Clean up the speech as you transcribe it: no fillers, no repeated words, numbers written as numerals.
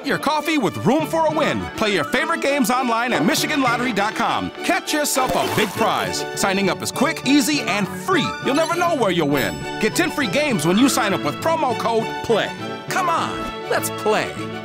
Get your coffee with Room for a Win. Play your favorite games online at MichiganLottery.com. Catch yourself a big prize. Signing up is quick, easy, and free. You'll never know where you'll win. Get 10 free games when you sign up with promo code PLAY. Come on, let's play.